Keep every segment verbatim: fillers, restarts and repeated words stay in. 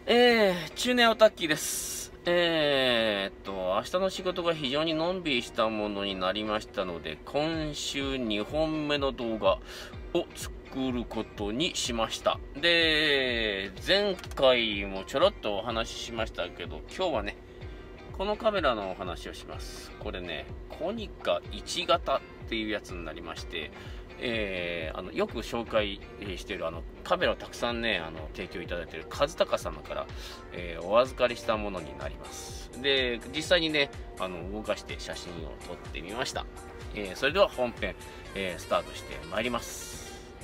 えー、中年オタッキーです。えーっと、明日の仕事が非常にのんびりしたものになりましたので、今週にほんめの動画を作ることにしました。で、前回もちょろっとお話ししましたけど、今日はね、このカメラのお話をします。これね、コニカいち型っていうやつになりまして、えー、あのよく紹介しているあのカメラをたくさんねあの提供いただいている和孝様から、えー、お預かりしたものになります。で、実際にねあの動かして写真を撮ってみました。えー、それでは本編、えー、スタートしてまいります。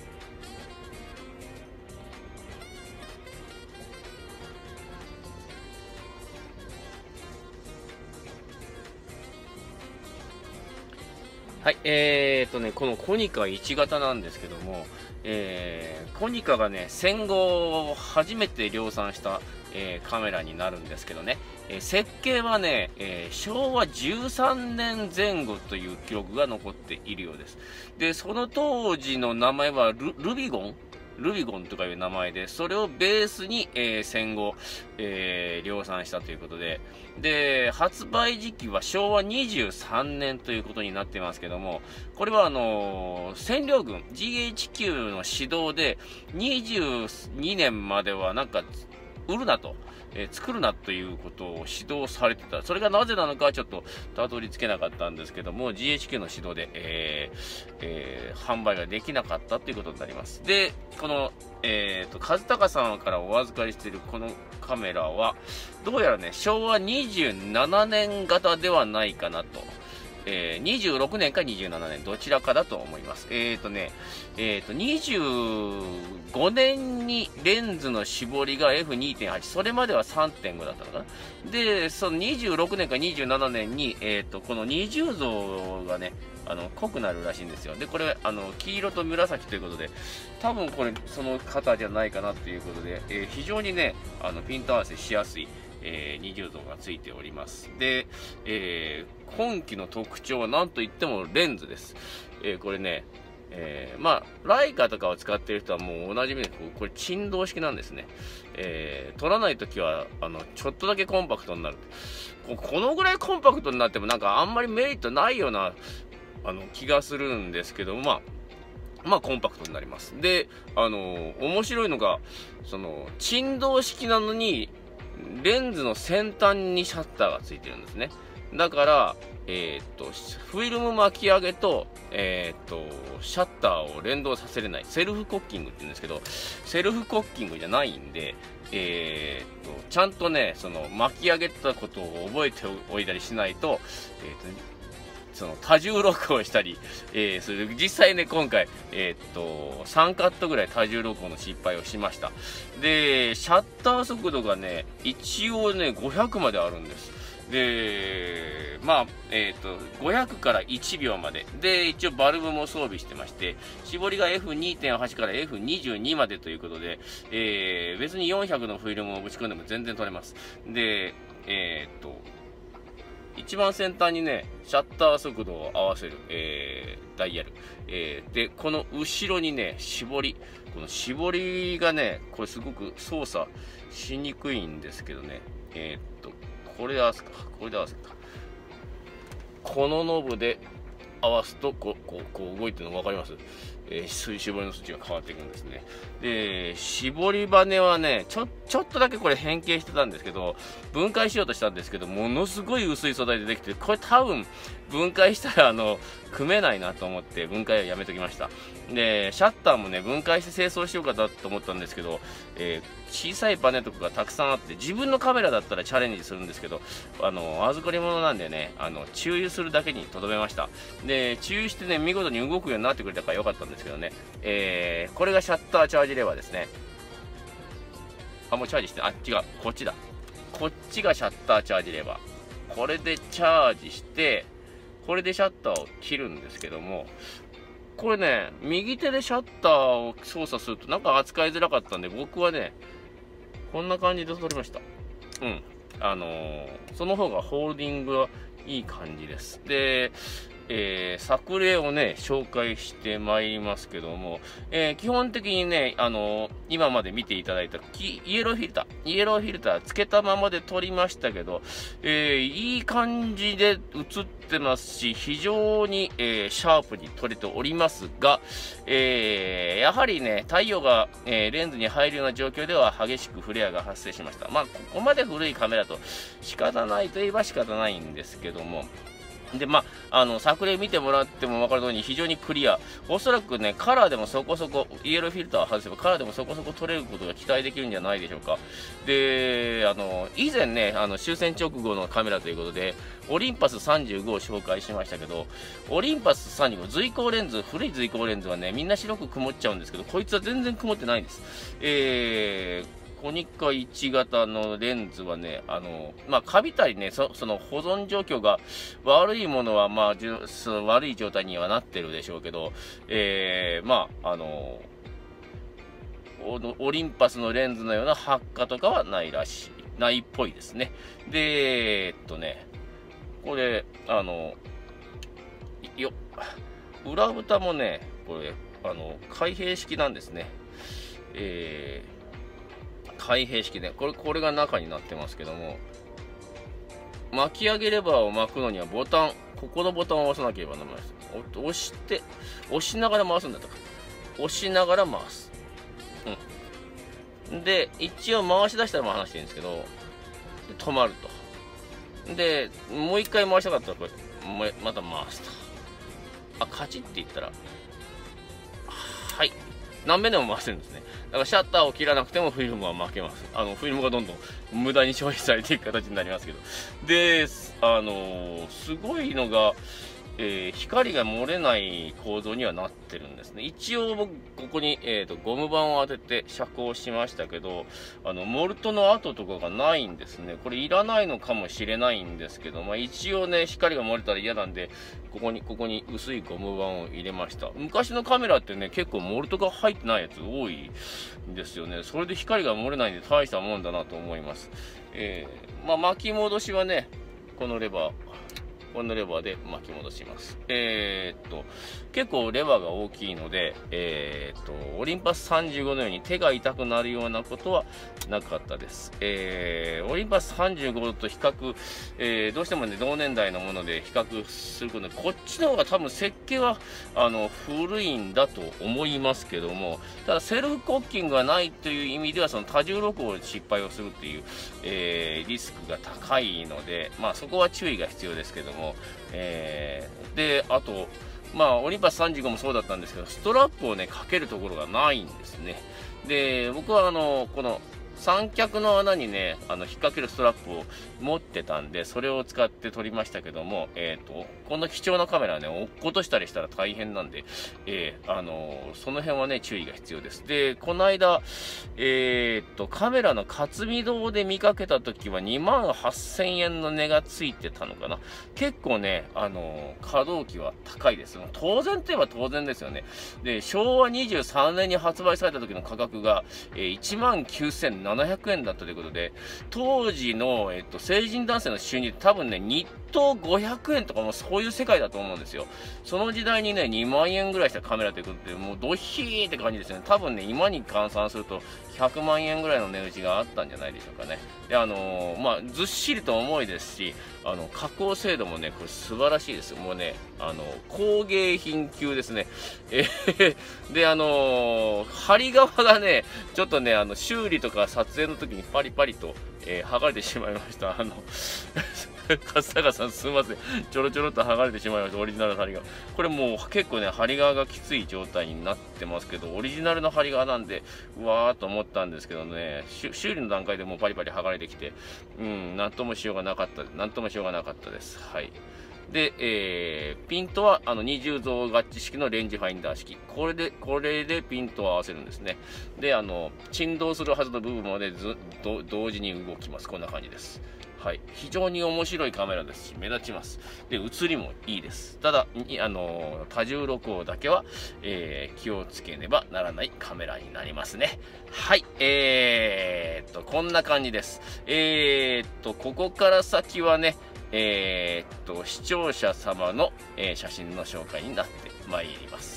はい、えーとね、このコニカいち型なんですけども、えー、コニカがね、戦後初めて量産した、えー、カメラになるんですけどね、えー、設計はね、えー、しょうわじゅうさんねんぜん後という記録が残っているようです。で、その当時の名前はル、ルビゴンルビゴンとかいう名前で、それをベースに、えー、戦後、えー、量産したということで、で、発売時期はしょうわにじゅうさんねんということになってますけども、これはあのー、占領軍 ジーエイチキュー の指導でにじゅうにねんまではなんか売るなと、えー、作るなということを指導されてた。それがなぜなのかはちょっとたどり着けなかったんですけども、 ジーエイチキュー の指導で、えーえー、販売ができなかったということになります。で、この、えーと、和孝さんからお預かりしているこのカメラは、どうやらね、しょうわにじゅうななねん型ではないかなと。えー、にじゅうろくねんかにじゅうななねん、どちらかだと思います。えーとね、えーと、にじゅうごねんにレンズの絞りが エフにてんはち、それまでは さんてんご だったのかな。で、そのにじゅうろくねんかにじゅうななねんに、えーと、この二重像がね、あの、濃くなるらしいんですよ。で、これ、あの、黄色と紫ということで、多分これ、その型じゃないかなということで、えー、非常にね、あの、ピント合わせしやすい、えー、二重像がついております。で、えー、今機の特徴は何といってもレンズです。えー、これね、えー、まあ、ライカとかを使っている人はもうおなじみで、これ振動式なんですね。えー、撮らないときは、あの、ちょっとだけコンパクトになる。このぐらいコンパクトになってもなんかあんまりメリットないような、あの、気がするんですけど、まあ、まあ、コンパクトになります。で、あの、面白いのが、その、振動式なのに、レンズの先端にシャッターがついてるんですね。だから、えー、っと、フィルム巻き上げと、えー、っと、シャッターを連動させれない。セルフコッキングって言うんですけど、セルフコッキングじゃないんで、えー、っと、ちゃんとね、その、巻き上げたことを覚えておいたりしないと、えー、っと、その多重録音したり、えー、それで実際ね、今回、えー、っと、さんカットぐらい多重録音の失敗をしました。で、シャッター速度がね、一応ね、ごひゃくまであるんです。で、まあ、えっと、ごひゃくからいちびょうまで。で、一応バルブも装備してまして、絞りが エフにてんはち から エフにじゅうに までということで、えー、別によんひゃくのフィルムをぶち込んでも全然撮れます。で、えー、っと、一番先端にね、シャッター速度を合わせる、えー、ダイヤル。えー、で、この後ろにね、絞り。この絞りがね、これすごく操作しにくいんですけどね。えー、っと、これで合わすか。これで合わすか。このノブで合わすと、こう、こう、こう動いてるの分かります？えー、絞りの数値が変わっていくんですね。で、絞りバネはね、ちょ、ちょっとだけこれ変形してたんですけど、分解しようとしたんですけど、ものすごい薄い素材でできて、これ多分、分解したら、あの、組めないなと思って、分解はやめときました。で、シャッターもね、分解して清掃しようかなと思ったんですけど、えー、小さいバネとかがたくさんあって、自分のカメラだったらチャレンジするんですけど、あの、預かり物なんでね、あの、注油するだけにとどめました。で、注油してね、見事に動くようになってくれたから良かったんですけどね、えー、これがシャッターチャージレバーですね。あ、もうチャージして、あ、違う、こっちだ。こっちがシャッターチャージレバー。これでチャージして、これでシャッターを切るんですけども、これね、右手でシャッターを操作するとなんか扱いづらかったんで、僕はね、こんな感じで撮りました。うん。あのー、その方がホールディングがいい感じです。で、 えー、作例をね、紹介してまいりますけども、えー、基本的にね、あのー、今まで見ていただいたイエローフィルター、イエローフィルターつけたままで撮りましたけど、えー、いい感じで映ってますし、非常に、えー、シャープに撮れておりますが、えー、やはりね、太陽が、えー、レンズに入るような状況では激しくフレアが発生しました。まあ、ここまで古いカメラと仕方ないといえば仕方ないんですけども、で、まあ、あの、作例見てもらっても分かる通りに非常にクリア。おそらくね、カラーでもそこそこ、イエローフィルターを外せばカラーでもそこそこ撮れることが期待できるんじゃないでしょうか。で、あの、以前ね、あの、終戦直後のカメラということで、オリンパスさんじゅうごを紹介しましたけど、オリンパスさんじゅうご、随光レンズ、古い随光レンズはね、みんな白く曇っちゃうんですけど、こいつは全然曇ってないんです。えー、コニカいち型のレンズはね、あの、まあ、カビたりね、そ、その保存状況が悪いものは、まあ、じゅその悪い状態にはなってるでしょうけど、えー、まあ、あの、オリンパスのレンズのような発火とかはないらしい、ないっぽいですね。で、えー、っとね、これ、あの、よ、裏蓋もね、これ、あの、開閉式なんですね。えー、開閉式で、これ、これが中になってますけども、巻き上げレバーを巻くのにはボタン、ここのボタンを押さなければならないです。押して、押しながら回すんだったか。押しながら回す。うん。で、一応回し出したら回してるんですけど、止まると。で、もう一回回したかったら、これ、また回すと。あ、カチッって言ったら、はい。何遍でも回せるんですね。だからシャッターを切らなくてもフィルムは負けます。あの、フィルムがどんどん無駄に消費されていく形になりますけど。で、あのー、すごいのが、えー、光が漏れない構造にはなってるんですね。一応僕、ここに、えーと、ゴム板を当てて遮光しましたけど、あの、モルトの跡とかがないんですね。これいらないのかもしれないんですけど、まあ一応ね、光が漏れたら嫌なんで、ここに、ここに薄いゴム板を入れました。昔のカメラってね、結構モルトが入ってないやつ多いんですよね。それで光が漏れないんで大したもんだなと思います。えー、まあ巻き戻しはね、このレバー、このレバーで巻き戻します。えー、っと、結構レバーが大きいので、えー、っと、オリンパスさんじゅうごのように手が痛くなるようなことはなかったです。えー、オリンパスさんじゅうごと比較、えー、どうしてもね、同年代のもので比較することで、こっちの方が多分設計は、あの、古いんだと思いますけども、ただセルフコッキングがないという意味では、その多重録音で失敗をするっていう、えー、リスクが高いので、まあそこは注意が必要ですけども、えー、で、あと、まあ、オリンパスさんじゅうごもそうだったんですけど、ストラップをね、かけるところがないんですね。で、僕はあの、この、三脚の穴にね、あの、引っ掛けるストラップを持ってたんで、それを使って撮りましたけども、えっと、この貴重なカメラはね、落っことしたりしたら大変なんで、えー、あのー、その辺はね、注意が必要です。で、この間、えー、っと、カメラの勝見堂で見かけた時はにまんはっせんえんの値がついてたのかな。結構ね、あのー、可動機は高いです。当然といえば当然ですよね。で、しょうわにじゅうさんねんに発売された時の価格が、えー、いちまんきゅうせんななひゃくえんだったということで、当時の、えっと、成人男性の収入って多分ね、日当ごひゃくえんとかもそういう世界だと思うんですよ。その時代にね、にまんえんぐらいしたカメラということで、もうドヒーって感じですね。多分ね、今に換算するとひゃくまんえんぐらいの値打ちがあったんじゃないでしょうかね。で、あのー、まあ、ずっしりと重いですし、あの、加工精度もね、これ素晴らしいですよ。もうね、あの、工芸品級ですね。えー、で、あのー、針側がね、ちょっとね、あの、修理とか撮影の時にパリパリと、えー、剥がれてしまいました。あの、勝坂さんすみません。ちょろちょろっと剥がれてしまいました、オリジナルの針が。これもう結構ね、針側がきつい状態になってますけど、オリジナルの針側なんで、うわーと思ったんですけどね、修理の段階でもうパリパリ剥がれてきて、うん、なんともしようがなかった、なんともしようがなかったです。はい。で、えー、ピントはあの二重増合致式のレンジファインダー式。これで、これでピントを合わせるんですね。で、あの、振動するはずの部分までずど同時に動きます。こんな感じです。はい。非常に面白いカメラですし、目立ちます。で、写りもいいです。ただ、あの、多重録音だけは、えー、気をつけねばならないカメラになりますね。はい。えーっと、こんな感じです。えーっと、ここから先はね、 えー、っと、視聴者様の、えー、写真の紹介になってまいります。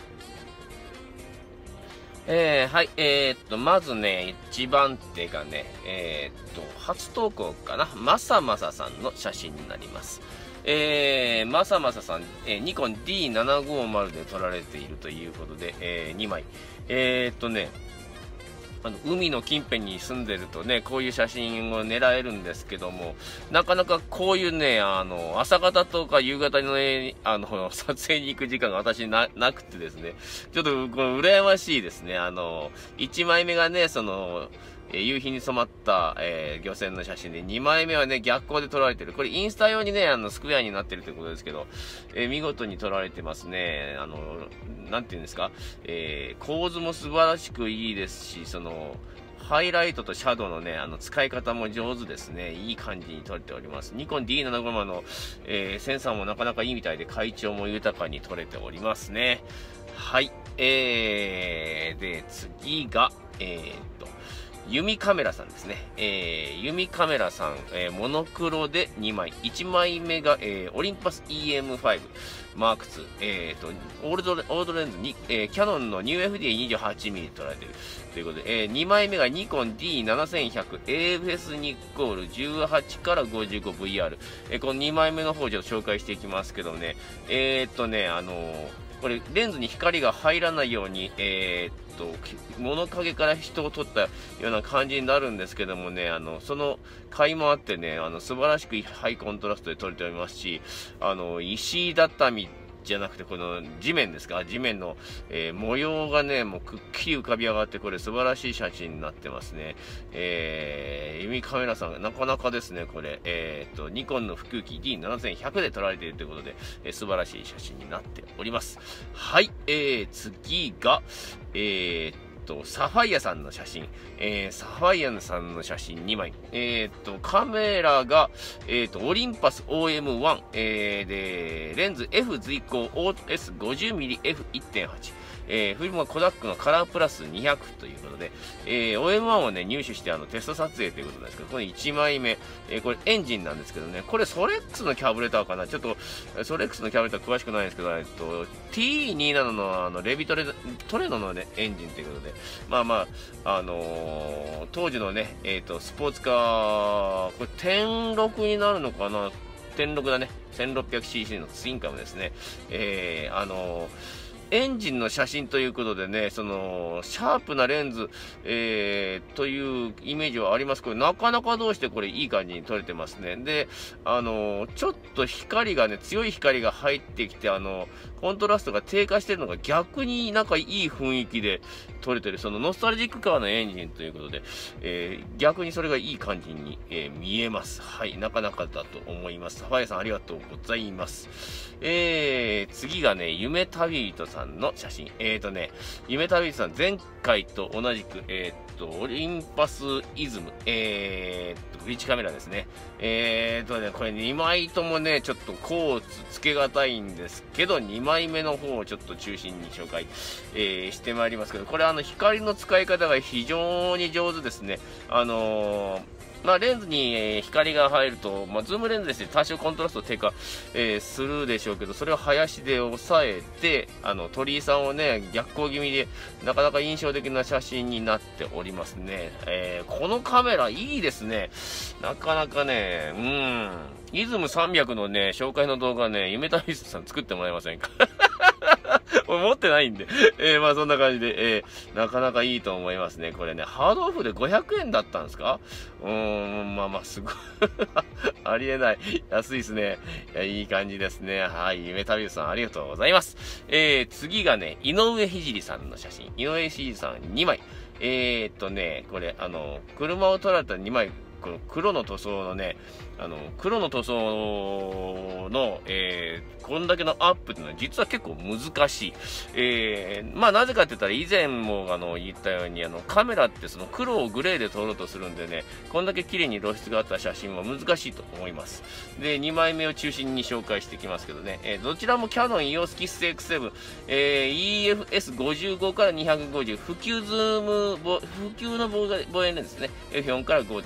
えー、はい、えー、っと、まずね、一番手がね、えー、っと、初投稿かな、まさまささんの写真になります。えー、まさまささん、えー、ニコン ディーななごーまる で撮られているということで、えー、にまい。えー、っとね、あの海の近辺に住んでるとね、こういう写真を狙えるんですけども、なかなかこういうね、あの、朝方とか夕方の、ね、あの、撮影に行く時間が私な、なくてですね、ちょっと、この、羨ましいですね。あの、いちまいめがね、その、えー、夕日に染まった、えー、漁船の写真で、にまいめはね、逆光で撮られてる。これインスタ用にね、あの、スクエアになってるということですけど、えー、見事に撮られてますね。あの、なんていうんですか、えー、構図も素晴らしくいいですし、その、ハイライトとシャドウのね、あの、使い方も上手ですね。いい感じに撮れております。ニコン ディーななごーまる の、えー、センサーもなかなかいいみたいで、回調も豊かに撮れておりますね。はい。えー、で、次が、えーっと、ユミカメラさんですね。えー、ユミカメラさん、えー、モノクロでにまい。いちまいめが、えー、オリンパス イーエムファイブ マークツー。えーと、オールド、オールドレンズに、えー、キャノンのニュー エフディーにじゅうはちミリ で捉えている。ということで、えー、にまいめがニコン ディーななせんひゃく エーエフエス ニッコールじゅうはちから ごじゅうごブイアール。えー、このにまいめの方ちょっと紹介していきますけどね。えーっとね、あのー、これレンズに光が入らないように、えー、っと物陰から人を撮ったような感じになるんですけどもね、あのその甲斐もあってね、あの素晴らしくハイコントラストで撮れておりますし、あの石畳じゃなくてこの地面ですか、地面の、えー、模様がねもうくっきり浮かび上がって、これ素晴らしい写真になってますね。えー、ユミカメラさんなかなかですね、これえー、っとニコンの複機 ディーななせんひゃく で撮られているということで、えー、素晴らしい写真になっております。はい、えー、次がえー、っとサファイアさんの写真、えー、サファイアさんの写真にまい。えー、っとカメラが、えー、っとオリンパス オーエムワン、えー、でレンズ F 随行 オーエスごじゅうミリエフいってんはち、えー、フィルムはコダックのカラープラスにひゃくということで、えー、オーエムワン をね入手してあのテスト撮影ということなんですけど、これいちまいめ、えー、これエンジンなんですけどね、これソレックスのキャブレターかな、ちょっとソレックスのキャブレター詳しくないんですけど、えっと ティーにじゅうなな のあのレビトレトレノのねエンジンということで、まあまああのー、当時のねえっ、ー、とスポーツカー、これ点ろくになるのかな、点ろくだね、 せんろっぴゃくシーシー のツインカムですね。えー、あのーエンジンの写真ということでね、そのシャープなレンズ、えー、というイメージはありますけど、なかなかどうしてこれいい感じに撮れてますね。で、あのちょっと光がね、強い光が入ってきて、あのコントラストが低下してるのが逆になんかいい雰囲気で撮れてる、そのノスタルジックカーのエンジンということで、えー、逆にそれがいい感じに、えー、見えます。はい、なかなかだと思います。サファイアさんありがとうございます。えー、次がね、夢旅人さんの写真。えーとね、夢旅人さん、前回と同じく、えーと、オリンパスイズム、えーと、ブリッジカメラですね。えーとね、これにまいともね、ちょっとコーツつけがたいんですけど、にまいめの方をちょっと中心に紹介、えー、してまいりますけど、これあの、光の使い方が非常に上手ですね。あのー、まあ、レンズに、えー、光が入ると、まあ、ズームレンズですね、多少コントラスト低下、えー、するでしょうけど、それを林で抑えて、あの鳥居さんをね逆光気味でなかなか印象的な写真になっておりますね。えー、このカメラいいですね。なかなかね、うん、イズムさんびゃくのね紹介の動画ね、夢旅人さん作ってもらえませんか？俺持ってないんで。えー、まあそんな感じで、えー、なかなかいいと思いますね。これね、ハードオフでごひゃくえんだったんですか？うーん、まあまあすごい。ありえない。安いですね。いや、いい感じですね。はい。夢旅さんありがとうございます。えー、次がね、井上聖さんの写真。井上聖さんにまい。えー、っとね、これ、あの、車を撮られたにまい、この黒の塗装のね、あの黒の塗装の、えー、こんだけのアップっていうのは実は結構難しい。えー、まあなぜかって言ったら、以前もあの言ったように、あのカメラってその黒をグレーで撮ろうとするんでね、こんだけ綺麗に露出があった写真は難しいと思います。で、にまいめを中心に紹介していきますけどね、えー、どちらもキャノン イーオーエス キッス エックスセブン、えー、イーエフエスごじゅうご からにひゃくごじゅう、普及ズーム、普及の望遠レンズですね。エフよん から ごてんろく、アイ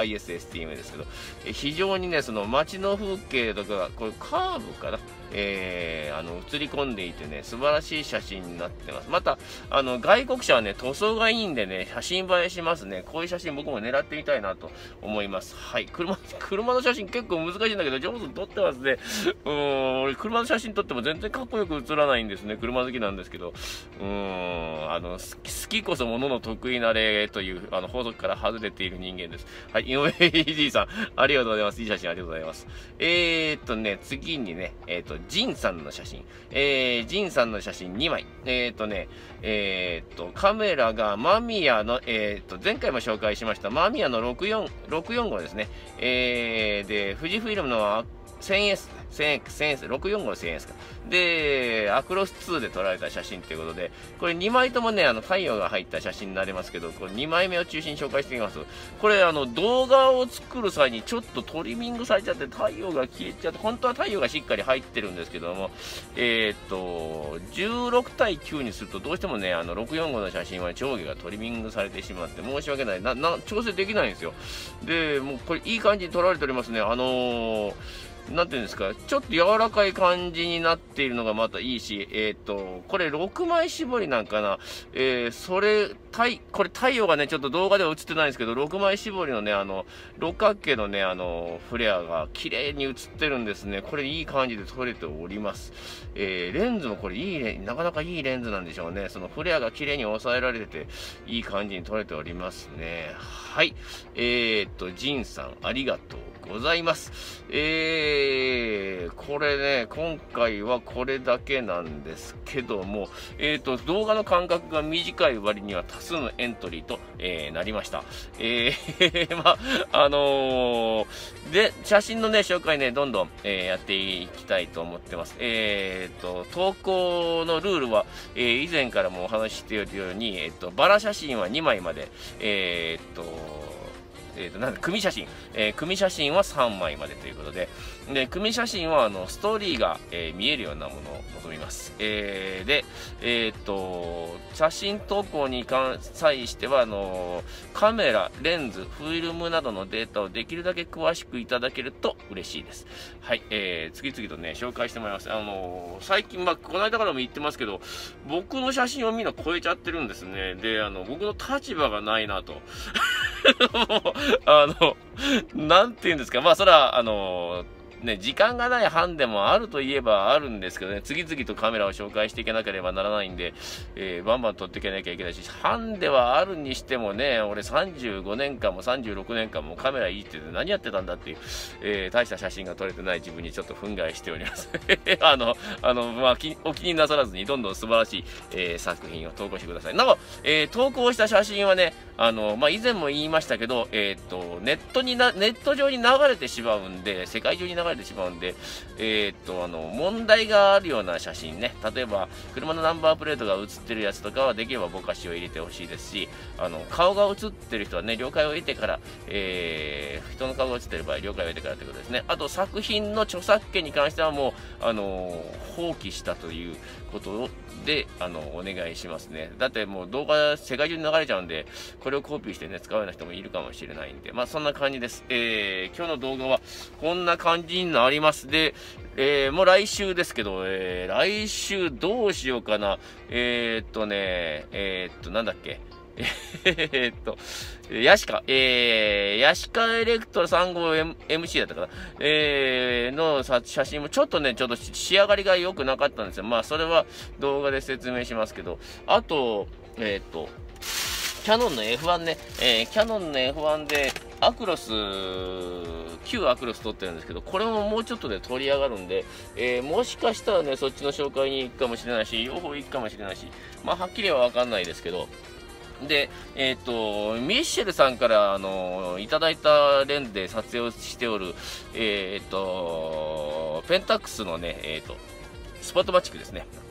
アイエスエスティーエム ですけど、え非常にね、その街の風景とか、これカーブかな、えー、あの映り込んでいてね、素晴らしい写真になってます。また、あの外国車はね、塗装がいいんでね、写真映えしますね。こういう写真僕も狙ってみたいなと思います。はい、車、車の写真結構難しいんだけど、上手に撮ってますね。うーん、俺車の写真撮っても全然かっこよく写らないんですね。車好きなんですけど、うーん、あの、好きこそものの得意なれというあの法則から外れている人間です。はい、井上イージーさん、ありがとうございます。いい写真ありがとうございます。えーっとね、次にね、えーっと、ジンさんの写真。えー、ジンさんの写真にまい。えーっとね、えーっと、カメラがマミヤの、えーっと、前回も紹介しましたマミヤのろくよん、ろくよんごですね。えー、で、富士フイルムの せんエス、せんエックス、せんエス、ろくよんごの せんエス か。で、アクロスツーで撮られた写真ということで、これにまいともね、あの、太陽が入った写真になりますけど、これにまいめを中心に紹介していきます。これ、あの、動画を作る際にちょっとトリミングされちゃって、太陽が消えちゃって、本当は太陽がしっかり入ってるんですけども、えー、っと、じゅうろくたいきゅうにすると、どうしてもね、あの、ろくよんごの写真は上下がトリミングされてしまって、申し訳ない。な、な、調整できないんですよ。で、もうこれ、いい感じに撮られておりますね。あのー、なんていうんですか、ちょっと柔らかい感じになっているのがまたいいし、えっと、これろくまい絞りなんかな、えー、それ、太、これ太陽がね、ちょっと動画では映ってないんですけど、ろくまい絞りのね、あの、六角形のね、あの、フレアが綺麗に映ってるんですね。これいい感じで撮れております。えー、レンズもこれいいね、なかなかいいレンズなんでしょうね。そのフレアが綺麗に抑えられてて、いい感じに撮れておりますね。はい。えー、っと、ジンさん、ありがとうございます。えー、これね、今回はこれだけなんですけども、えーと、動画の間隔が短い割には多数のエントリーと、えー、なりました。えー、まあ、あのー、で、写真のね、紹介ね、どんどん、えー、やっていきたいと思ってます。えーと、投稿のルールは、えー、以前からもお話ししているように、えーと、バラ写真はにまいまで、えーと、えーと、なんだ、組写真、えー、組写真はさんまいまでということで、で、組写真は、あの、ストーリーが、えー、見えるようなものを望みます。えー、で、えっと、写真投稿に関際しては、あの、カメラ、レンズ、フィルムなどのデータをできるだけ詳しくいただけると嬉しいです。はい、えー、次々とね、紹介してもらいます。あの、最近、まあ、この間からも言ってますけど、僕の写真をみんな超えちゃってるんですね。で、あの、僕の立場がないなと。あの、なんて言うんですか、まあ、それは、あの、ね、時間がない班でもあるといえばあるんですけどね、次々とカメラを紹介していかなければならないんで、えー、バンバン撮っていかなきゃいけないし、班ではあるにしてもね、俺さんじゅうごねんかんもさんじゅうろくねんかんもカメラいいって何やってたんだっていう、えー、大した写真が撮れてない自分にちょっと憤慨しております。あの、あの、まあ、お気になさらずにどんどん素晴らしい、えー、作品を投稿してください。なお、えー、投稿した写真はね、あの、まあ、以前も言いましたけど、えっと、ネットにな、ネット上に流れてしまうんで、世界中に流れてしまうんで、えっと、あの、問題があるような写真ね、例えば、車のナンバープレートが写ってるやつとかは、できればぼかしを入れてほしいですし、あの、顔が写ってる人はね、了解を得てから、えー、人の顔が写ってる場合、了解を得てからということですね。あと、作品の著作権に関してはもう、あの、放棄したということで、あの、お願いしますね。だってもう動画、世界中に流れちゃうんで、これをコピーしてね、使うような人もいるかもしれないんで、まあそんな感じです。えー、今日の動画はこんな感じになります。で、えー、もう来週ですけど、えー、来週どうしようかな。えー、っとね、えー、っと、なんだっけ。えー、っと、ヤシカ、えー、ヤシカエレクトロ さんじゅうごエムシー だったかな、えー、の写真もちょっとね、ちょっと仕上がりが良くなかったんですよ。まあ、それは動画で説明しますけど、あと、えー、っと、キャノンの エフワン ね、えー、キャノンの エフワン で、アクロス、旧アクロス撮ってるんですけど、これももうちょっとで取り上がるんで、えー、もしかしたらね、そっちの紹介に行くかもしれないし、両方行くかもしれないし、まあ、はっきりはわかんないですけど、で、えっと、ミッシェルさんから、あの、いただいたレンズで撮影をしておる、えっと、ペンタックスのね、えっと、スポットバチックですね。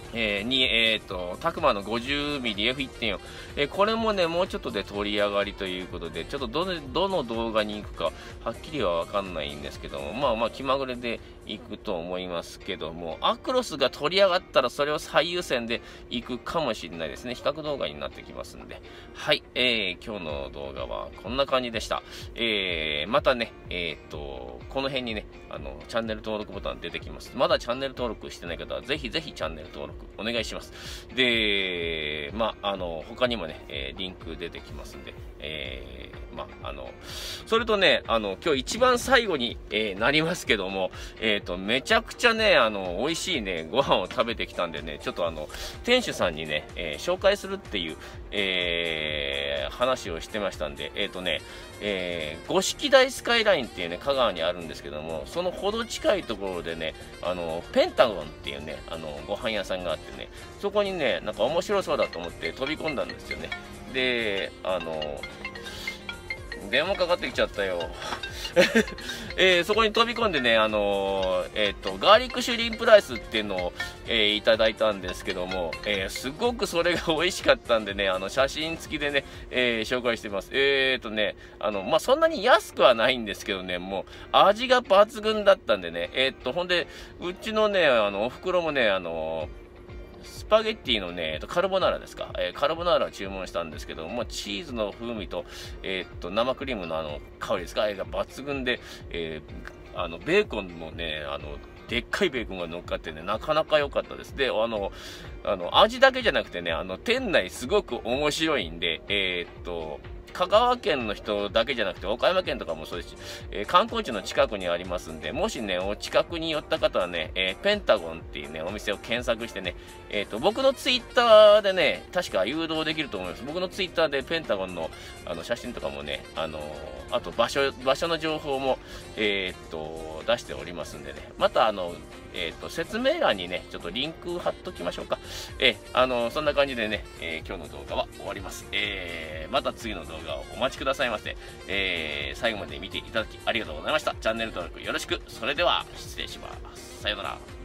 えー、に、えっ、ー、と、タクマの ごじゅうミリエフいってんよん、えー、これもね、もうちょっとで取り上がりということで、ちょっとどの、どの動画に行くか、はっきりはわかんないんですけども、まあまあ、気まぐれで行くと思いますけども、アクロスが取り上がったら、それを最優先で行くかもしれないですね。比較動画になってきますんで。はい、えー、今日の動画はこんな感じでした。えー、またね、えっ、ー、と、この辺にね、あの、チャンネル登録ボタン出てきます。まだチャンネル登録してない方は、ぜひぜひチャンネル登録お願いします。で、まあ、あの、他にもね、えー、リンク出てきますんで、えー、まあ、あの、それとね、あの、今日一番最後に、えー、なりますけども、えっと、めちゃくちゃね、あの、美味しいね、ご飯を食べてきたんでね、ちょっとあの、店主さんにね、えー、紹介するっていう、えー、話をしてましたんで、えっとね、えー、五色台スカイラインっていうね、香川にあるんですけども、そのほど近いところでね、あの、ペンタゴンっていうね、あの、ご飯屋さんがあってね、そこにね、なんか面白そうだと思って飛び込んだんですよね。で、あの、電話かかってきちゃったよ。えー、そこに飛び込んでね、あのー、えっ、ー、と、ガーリックシュリンプライスっていうのを、えー、いただいたんですけども、えー、すごくそれが美味しかったんでね、あの、写真付きでね、えー、紹介してます。えーとね、あの、まあ、そんなに安くはないんですけどね、もう、味が抜群だったんでね、えー、っと、ほんで、うちのね、あの、お袋もね、あのー、スパゲッティのね、カルボナーラですか、えー、カルボナーラを注文したんですけど、まあ、チーズの風味と、えー、っと、生クリームのあの、香りですか、えー、が抜群で、えー、あの、ベーコンもね、あの、でっかいベーコンが乗っかってね、なかなか良かったです。で、あの、あの、味だけじゃなくてね、あの、店内すごく面白いんで、えー、っと、香川県の人だけじゃなくて、岡山県とかもそうですし、えー、観光地の近くにありますんで、もしね、お近くに寄った方はね、えー、ペンタゴンっていうね、お店を検索してね、えっと、僕のツイッターでね、確か誘導できると思います。僕のツイッターでペンタゴンの、あの、写真とかもね、あのー、あと場所、場所の情報も、えー、っと、出しておりますんでね、またあの、えー、っと、説明欄にね、ちょっとリンク貼っときましょうか。えー、あの、そんな感じでね、えー、今日の動画は終わります。えー、また次の動画をお待ちくださいませ。えー、最後まで見ていただきありがとうございました。チャンネル登録よろしく。それでは、失礼します。さようなら。